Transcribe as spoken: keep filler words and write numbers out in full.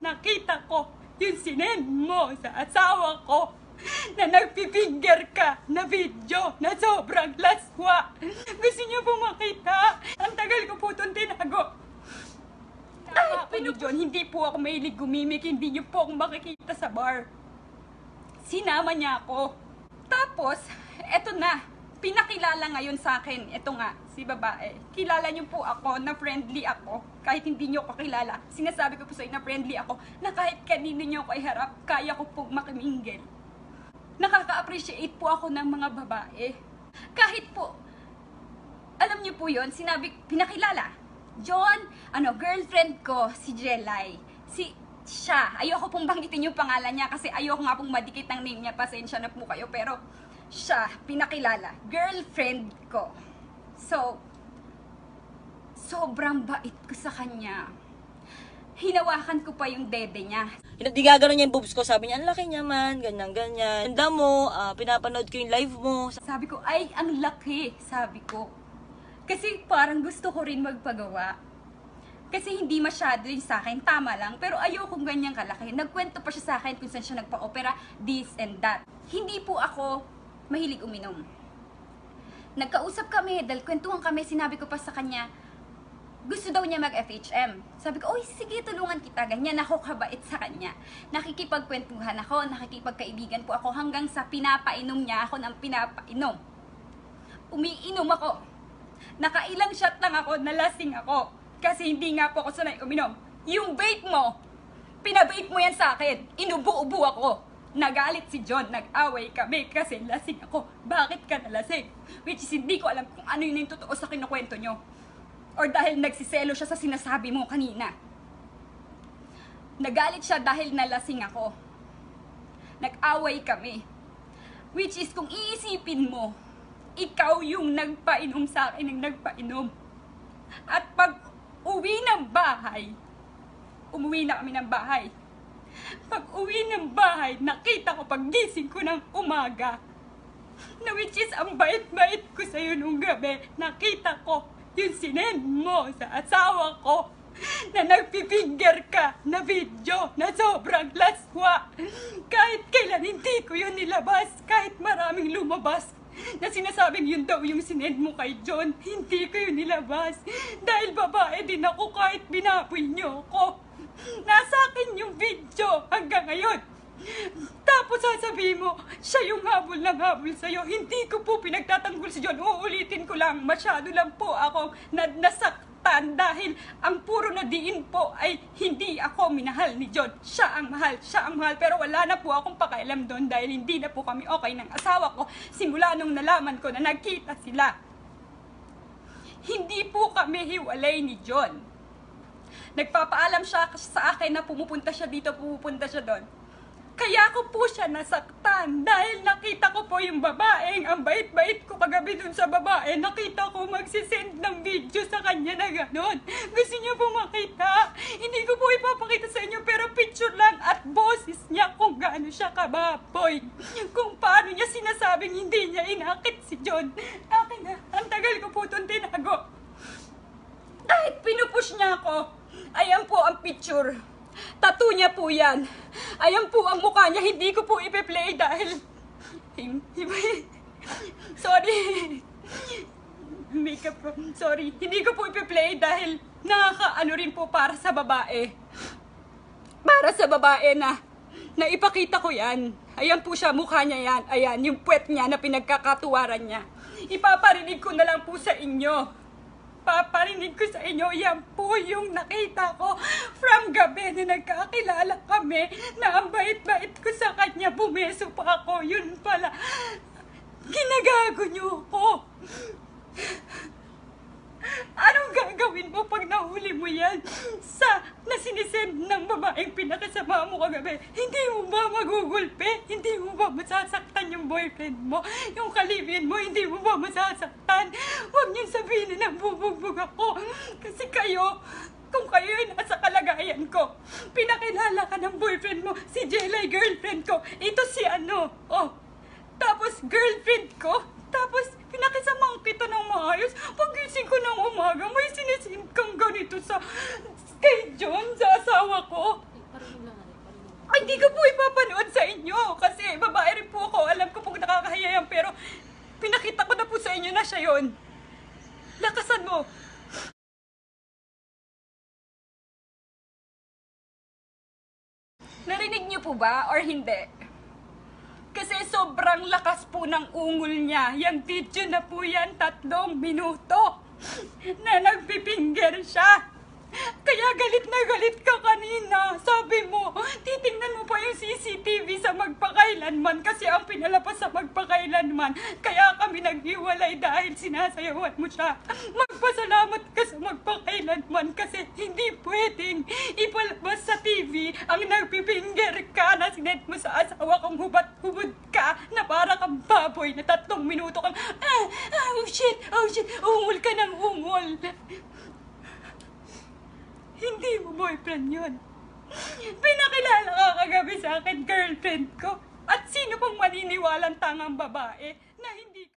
nakita ko yung sinend mo sa asawa ko na nagpifinger ka na video na sobrang laswa. Gusto niyo po makita? Ang tagal ko po itong tinago. Tama ako ni John, hindi po ako mahilig gumimik, hindi niyo po ako makikita sa bar. Sinama niya ako. Tapos, eto na, pinakilala ngayon sa akin, eto nga, si babae. Kilala niyo po ako na friendly ako, kahit hindi niyo ako kilala. Sinasabi ko po sa inyo na friendly ako, na kahit kanino niyo ako iharap, kaya ko po makiminggil. Nakaka-appreciate po ako ng mga babae. Kahit po, alam niyo po yun, sinabi, pinakilala. John, ano, girlfriend ko, si Jelay. Si, siya. Ayoko pong banggitin yung pangalan niya kasi ayoko nga pong madikit ng name niya. Pasensya na po kayo. Pero, siya, pinakilala. Girlfriend ko. So, sobrang bait ko sa kanya. Hinawakan ko pa yung dede niya. Hindi gagano niya yung boobs ko. Sabi niya, ang laki niya man, ganyan, ganyan. Ganda mo, uh, pinapanood ko yung live mo. Sabi ko, ay, ang laki. Sabi ko. Kasi parang gusto ko rin magpagawa. Kasi hindi masyado yun sa akin, tama lang. Pero ayokong ganyang kalaki. Nagkwento pa siya sa akin kung saan siya nagpa-opera, this and that. Hindi po ako mahilig uminom. Nagkausap kami, dahil kwentuhan kami, sinabi ko pa sa kanya, gusto daw niya mag-F H M. Sabi ko, oy, sige, tulungan kita. Ganyan ako kabait sa kanya. Nakikipagkwentuhan ako, nakikipagkaibigan po ako hanggang sa pinapainom niya ako ng pinapainom. Umiinom ako. Nakailang shot lang ako, nalasing ako. Kasi hindi nga po ako sanay uminom. Yung vape mo, pinabait mo yan sa akin. Inubo-ubo ako. Nagalit si John, nag-away kami kasi lasing ako. Bakit ka nalasing? Which is hindi ko alam kung ano yun yung totoo sa kinukwento nyo. Or dahil nagsiselo siya sa sinasabi mo kanina. Nagalit siya dahil nalasing ako. Nag-away kami. Which is kung iisipin mo, ikaw yung nagpainom sa akin ng nagpainom. At pag uwi ng bahay, umuwi na kami ng bahay. Pag uwi ng bahay, nakita ko paggising ko ng umaga, na which is ang bait-bait ko sa'yo nung gabi, nakita ko yung sinend mo sa asawa ko na nagpifinger ka na video na sobrang laswa. Kahit kailan hindi ko yun nilabas, kahit maraming lumabas na sinasabing yun daw yung sinend mo kay John, hindi ko yun nilabas. Dahil babae din ako kahit binaboy niyo ako. Nasa akin yung video hanggang ngayon. Tapos sasabihin mo, siya yung habol ng habol sa'yo. Hindi ko po pinagtatanggol si John. Uulitin ko lang, masyado lang po ako na nasaktan dahil ang puro na diin po ay hindi ako minahal ni John. Siya ang mahal, siya ang mahal. Pero wala na po akong pakialam doon dahil hindi na po kami okay ng asawa ko simula nung nalaman ko na nagkita sila. Hindi po kami hiwalay ni John. Nagpapaalam siya sa akin na pumupunta siya dito, pumupunta siya doon. Kaya ko po siya nasaktan dahil nakita ko po yung babaeng, ang bait-bait ko kagabi dun sa babae, nakita ko magsisend ng video sa kanya na gano'n. Gusto niyo po makita? Hindi ko po ipapakita sa inyo pero picture lang at boses niya kung gaano siya kababoy. Kung paano niya sinasabing hindi niya inakit si John. Akin na, ang tagal ko po itong tinago. Kahit pinupush niya ako, ayan po ang picture. Tattoo niya po yan. Ayan po ang mukha niya. Hindi ko po ipe-play dahil... Sorry. Makeup po. Sorry. Hindi ko po ipe-play dahil nakakaano rin po para sa babae. Para sa babae na naipakita ko yan. Ayan po siya, mukha niya yan. Ayan, yung puwet niya na pinagkakatuwaran niya. Ipaparinig ko na lang po sa inyo. Paparinig ko sa inyo, yan po yung nakita ko from gabi na nagkakilala kami na ang bait-bait ko sa kanya, bumeso pa ako, yun pala, ginagago niyo ko. Anong gagawin mo pag nahuli mo yan sa nasinisend ng babaeng pinakasama mo kagabi? Hindi mo ba magugulpe? Hindi mo ba masasaktan yung boyfriend mo? Yung kalibin mo, hindi mo ba masasaktan? Huwag niyong sabihin na bubugbog ako. Kasi kayo, kung kayo ay nasa kalagayan ko, pinakilala ka ng boyfriend mo, si Jelay, girlfriend ko, ito si ano, oh, tapos girlfriend ko, tapos pinakisamahan kita ng maayos. Pagising ko ng umaga, may sinisin kang ganito sa kay John, sa asawa ko. hindi ko po ipapanood sa inyo kasi babae rin po ako. Alam ko pong nakakahiya yan, pero pinakita ko na po sa inyo na siya yon. Lakasan mo. Narinig niyo po ba or hindi? Kasi sobrang lakas po ng ungol niya. Yung video na po yan, tatlong minuto na nagpipinger siya. Kaya galit na galit ka kanina. Sabi mo, titingnan mo pa yung C C T V sa magpakailanman kasi ang pinalabas sa magpakailanman. Kaya kami naghiwalay dahil sinasayawan mo siya. Magpasalamat ka sa magpakailanman kasi hindi pwedeng ipalabas sa T V ang nagpipinger ka na sinet mo sa asawa kong hubat-hubad ka na para kang baboy na tatlong minuto kang ah, ah, oh shit, oh shit, ungol ka ng ungol. Hindi mo boyfriend yun. Pinakilala ka kagabi sa akin, girlfriend ko. At sino pang maniniwalang tangang babae na hindi